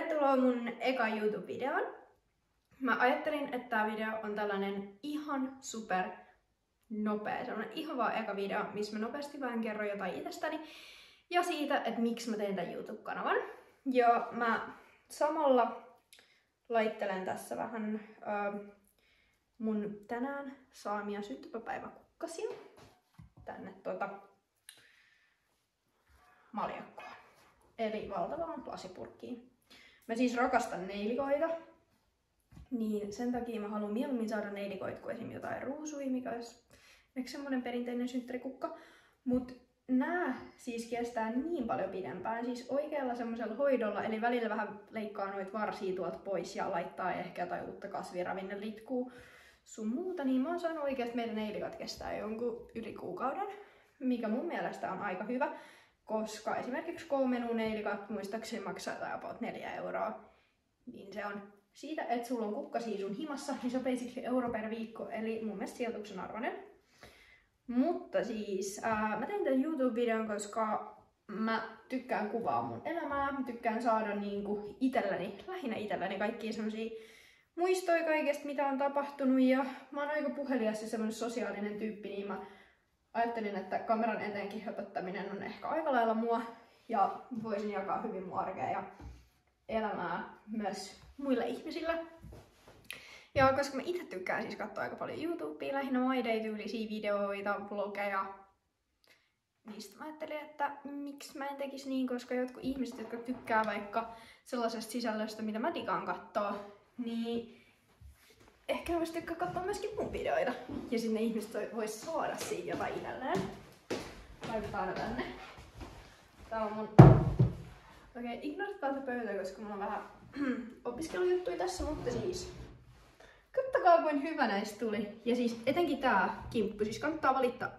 Tervetuloa mun eka YouTube-videoon. Mä ajattelin, että tää video on tällainen ihan super nopea, sellainen ihan vaan eka video, missä mä nopeasti vähän kerron jotain itsestäni ja siitä, että miksi mä teen tän YouTube-kanavan. Ja mä samalla laittelen tässä vähän mun tänään saamia syntymäpäiväkukkasia tänne maljakkoon. Eli valtavaan lasipurkkiin. Mä siis rakastan neilikoita, niin sen takia mä haluan mieluummin saada neilikoita kuin esimerkiksi jotain ruusuja, mikä olisi semmonen perinteinen synttärikukka. Mut nää siis kestää niin paljon pidempään, siis oikealla semmosella hoidolla, eli välillä vähän leikkaa noita varsia tuolta pois ja laittaa ehkä jotain uutta kasviravinnelitkuu sun muuta, niin mä oon saanut oikeasti meidän neilikat kestää jonkun yli kuukauden, mikä mun mielestä on aika hyvä. Koska esimerkiksi K-menuneilikat muistaakseni maksaa about 4 €. Niin se on siitä, että sulla on kukkasia sun himassa, niin se on basically euro per viikko, eli mun mielestä sijoituksen arvoinen. Mutta siis mä tein tämän YouTube-videon, koska mä tykkään kuvaa mun elämää, mä tykkään saada niinku lähinnä itselläni kaikkia semmosia muistoja kaikesta, mitä on tapahtunut, ja mä oon aika puhelias ja semmonen sosiaalinen tyyppi, niin mä ajattelin, että kameran eteenkin höpöttäminen on ehkä aika lailla mua ja voisin jakaa hyvin mun arkea ja elämää myös muille ihmisille. Ja koska mä itse tykkään siis katsoa aika paljon YouTubea, lähinnä My Day-tyylisiä videoita, vlogeja, niistä mä ajattelin, että miksi mä en tekisi niin, koska jotkut ihmiset, jotka tykkää vaikka sellaisesta sisällöstä, mitä mä digaan katsoa, niin ehkä ne vois tykkää katsoa myöskin mun videoita. Ja sitten ne ihmiset vois saada siitä jotain itselleen. Laitetaan ne tänne. Tää on mun... Okei, ignorataan se pöytä, koska mulla on vähän opiskelujuttuja tässä, mutta siis... Kattokaa kuin hyvä näistä tuli. Ja siis etenkin tää kimppu, siis kannattaa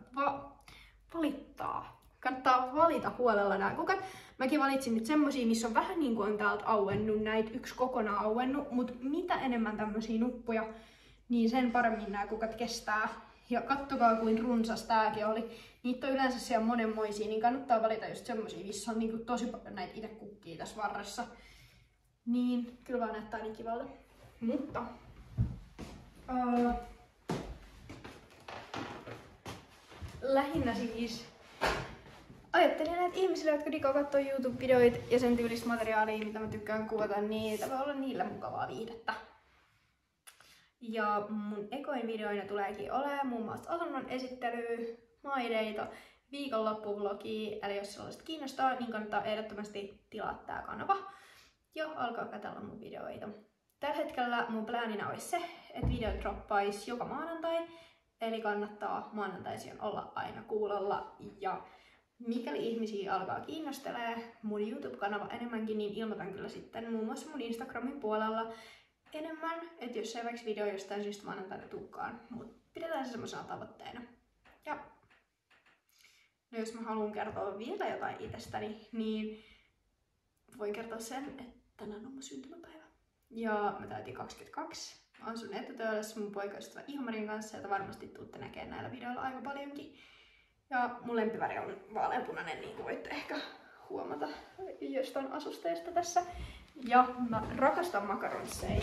Kannattaa valita huolella nää kukat. Mäkin valitsin nyt semmosia, missä on vähän niin kuin on täältä auennut, näitä yksi kokonaan auennut, mutta mitä enemmän tämmösiä nuppuja, niin sen paremmin nämä kukat kestää. Ja kattokaa kuin runsas tääkin oli. Niitä on yleensä siellä monenmoisia, niin kannattaa valita just semmosia, missä on niinku tosi paljon näitä itse kukkia tässä varressa. Niin, kyllä vaan näyttää niin kivalta. Mutta... lähinnä siis... Ajattelin, että ihmisille, jotka digaa katsoo YouTube-videoita ja sen tyylistä materiaalia, mitä mä tykkään kuvata, niin tämä voi olla niille mukavaa viihdettä. Ja mun ekoin videoina tuleekin olemaan muun muassa asunnon esittely, maideita, viikonloppuvlogia, eli jos sellaista kiinnostaa, niin kannattaa ehdottomasti tilaa tää kanava ja alkaa katsella mun videoita. Tällä hetkellä mun pläänina olisi se, että video droppaisi joka maanantai, eli kannattaa maanantaisin olla aina kuulolla. Ja mikäli ihmisiä alkaa kiinnostelee mun YouTube-kanava enemmänkin, niin ilmoitan kyllä sitten muun muassa mun Instagramin puolella enemmän, että jos ei vaikka video jostain syystä maanantaina tulekaan, mutta pidetään se semmoisena tavoitteena. Ja no jos mä haluan kertoa vielä jotain itsestäni, niin voin kertoa sen, että tänään on mun syntymäpäivä. Ja mä täytin 22. Mä asun etätöölössä mun poikaystävä Ihmarin kanssa, jota varmasti tuutte näkemään näillä videoilla aika paljonkin. Ja mun lempiväri on vaaleanpunainen, niin kuin voitte ehkä huomata jostain asusteista tässä. Ja mä rakastan makaronsseja,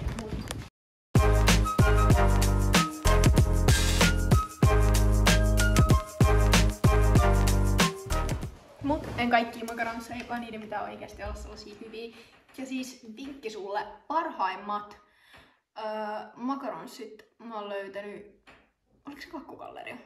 mut en kaikkia makaronsseja, vaan niiden pitää oikeasti olla sellaisia hyviä. Ja siis vinkki sulle, parhaimmat makaronssit mä oon löytänyt, oliko se Kakkugalleria?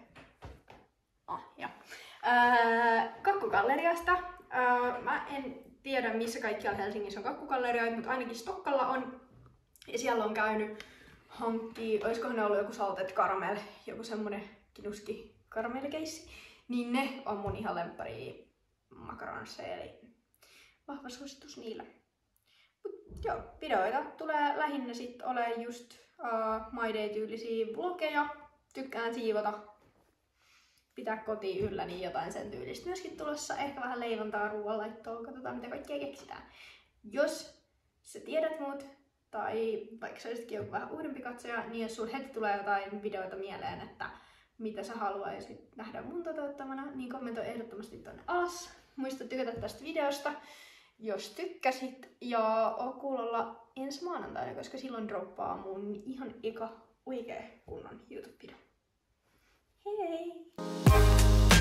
Kakkugalleriasta. Mä en tiedä missä kaikkialla Helsingissä on kakkugalleriaita, mutta ainakin Stokkalla on. Ja siellä on käynyt hankkii, olisikohan ne ollut joku Salted Caramel, joku semmonen kinuski karamellikeissi. Niin ne on mun ihan lemppari makaronsseja, eli vahva suositus niillä. Mut joo, videoita tulee lähinnä sit olemaan just My Day-tyylisiä vlogeja. Tykkään siivota, pitää kotiin yllä, niin jotain sen tyylistä myöskin tulossa. Ehkä vähän leivontaa, ruoanlaittoa, katsotaan mitä kaikkea keksitään. Jos sä tiedät mut, tai vaikka sä olisitkin joku vähän uudempi katsoja, niin jos sulla heti tulee jotain videoita mieleen, että mitä sä haluaisit nähdä mun toteuttamana, niin kommentoi ehdottomasti tonne alas. Muista tykätä tästä videosta. jos tykkäsit. Ja oo kuulolla ensi maanantaina, koska silloin droppaa mun ihan eka oikee kunnon YouTube-video. Hei!